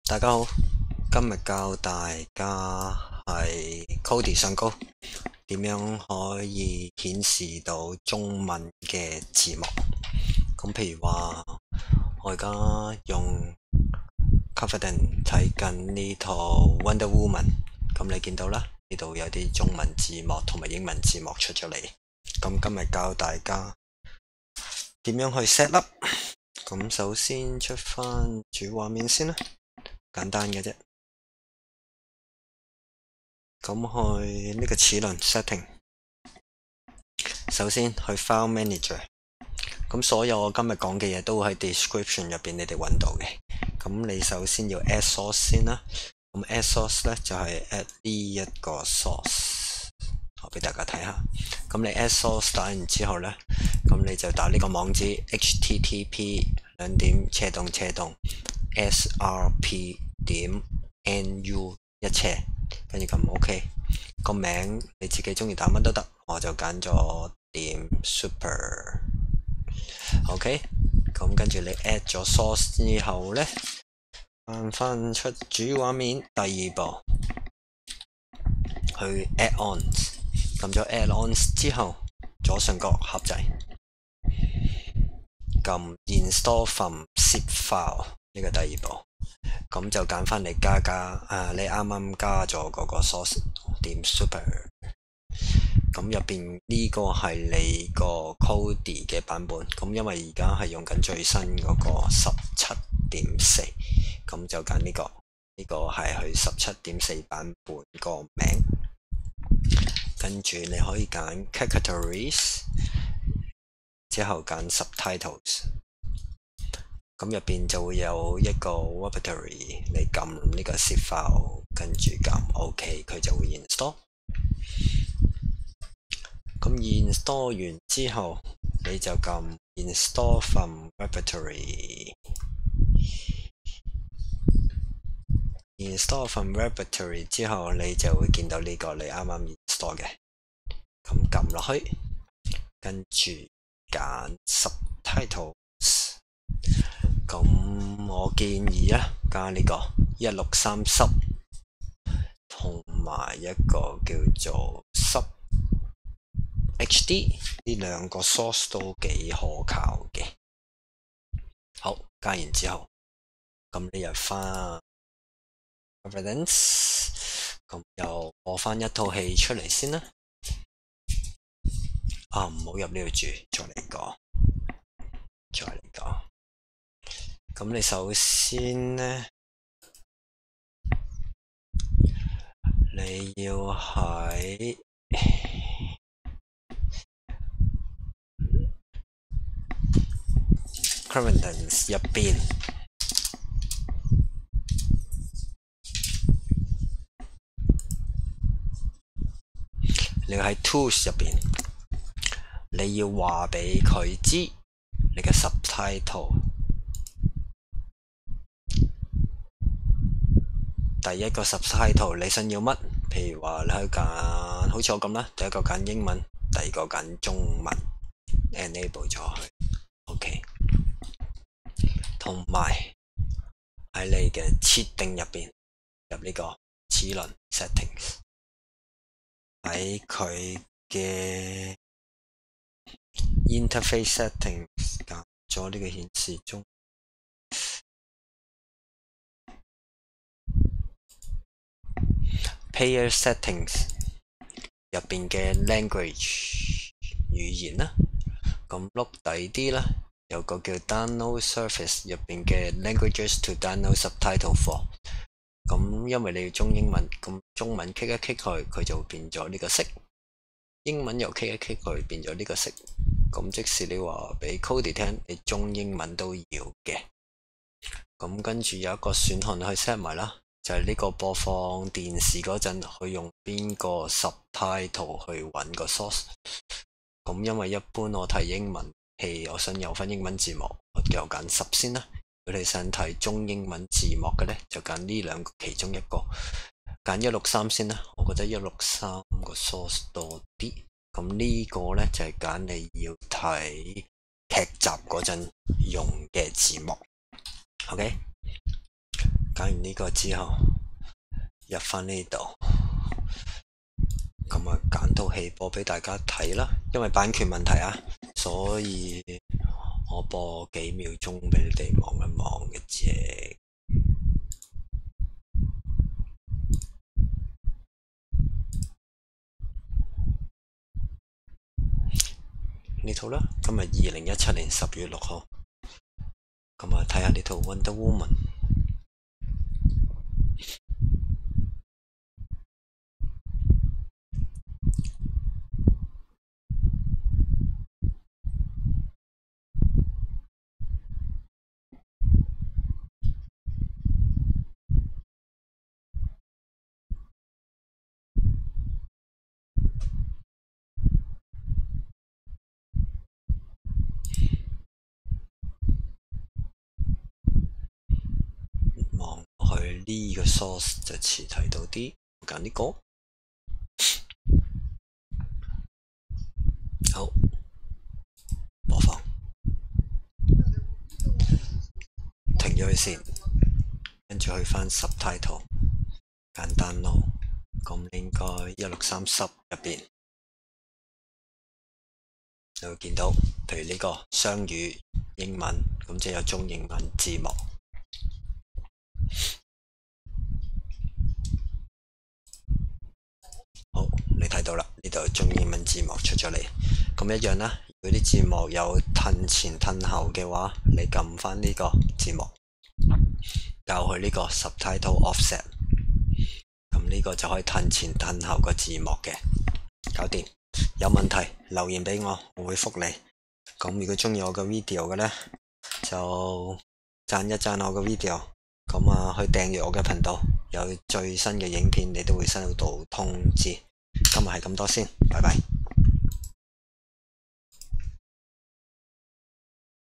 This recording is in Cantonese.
大家好，今日教大家係 Kodi 上高點樣可以顯示到中文嘅字幕。咁譬如話，我而家用 Confident 睇緊呢套 Wonder Woman， 咁你見到啦，呢度有啲中文字幕同埋英文字幕出咗嚟。咁今日教大家點樣去 set up。咁首先出翻主畫面先啦。簡單嘅啫，咁去呢個齒輪 setting， 首先去 file manager， 咁所有我今日講嘅嘢都喺 description 入邊你哋揾到嘅。咁你首先要 add source 先啦，咁 add source 咧就係 add 呢一個 source， 我俾大家睇下。咁你 add source 打完之後咧，咁你就打呢個網址 http://srp.nu 一斜，跟住撳 OK。個名你自己中意打乜都得，我就揀咗點 super。OK， 咁跟住你 add 咗 source 之後呢，翻出主畫面，第二步去 add-ons， 撳咗 add-ons 之後，左上角盒仔，撳 install from zip file 呢個第二步。咁就揀翻嚟加你啱啱加咗嗰個 source 點 super， 咁入邊呢個係你個 Kodi 嘅版本，咁因為而家係用緊最新嗰個 17.4， 咁就揀呢個係佢 17.4 版本個名，跟住你可以揀 categories， 之後揀 subtitles。咁入邊就會有一個 repertory， 你撳呢個 zip file， 跟住撳 OK， 佢就會 install。咁 install 完之後，你就撳 install from repertory。install from repertory 之後，你就會見到呢個你啱啱 install 嘅。咁撳落去，跟住揀 subtitles。咁我建議啊，加呢個163 sub 同埋一個叫做 sub HD， 呢兩個 source 都幾可靠嘅。好，加完之後，咁你入翻 evidence， 咁又播翻一套戲出嚟先啦。唔好入呢度住，再嚟個。咁你首先呢，你要喺Confident 入邊，你要喺 Tools 入邊，你要話俾佢知你嘅 subtitle。第一個 subtitle 你想要乜？譬如話你可以揀，好似我咁啦，第一個揀英文，第二個揀中文 ，enable 咗佢 ，OK。同埋喺你嘅設定入邊入呢個齒輪 settings， 喺佢嘅 interface settings 揀咗呢個顯示中。Player settings 入邊嘅 language 語言啦，咁碌底啲啦，有個叫 download service 入邊嘅 languages to download subtitle for， 咁因為你要中英文，咁中文 click 一 click 佢就變咗呢個色，英文又 click 一 click 佢變咗呢個色，咁即使你話俾 Kodi 聽，你中英文都要嘅。咁跟住有一個選項去 set 埋啦。就係呢個播放電視嗰陣，去用邊個 subtitle 去揾個 source。咁因為一般我睇英文戲，我想有翻英文字幕，我就揀10先啦。如果你想睇中英文字幕嘅呢，就揀呢兩個其中一個，揀163先啦。我覺得163個 source 多啲。咁呢個呢，就係揀你要睇劇集嗰陣用嘅字幕。OK。 揀完呢個之後，入翻呢度，咁啊揀套戲播俾大家睇啦。因為版權問題啊，所以我播幾秒鐘俾你哋望一望嘅啫。呢套啦，今日2017年10月6號，咁啊睇下呢套 Wonder Woman。望落去呢個 source 就似睇到啲，揀呢個。好，播放，停咗佢先，跟住去翻 subtitle， 揀 download， 咁應該1630入邊，你會見到，譬如呢個雙語英文，咁即係有中英文字幕。好，你睇到啦，呢度中英文字幕出咗嚟，咁一樣啦。如果啲字幕有褪前褪後嘅話，你撳翻呢個字幕，校去呢個 subtitle offset， 咁呢個就可以褪前褪後個字幕嘅，搞掂。有問題留言俾我，我會覆你。咁如果中意我個 video 嘅呢，就讚一讚我個 video， 咁啊去訂閱我嘅頻道，有最新嘅影片你都會收到通知。今日係咁多先，拜拜。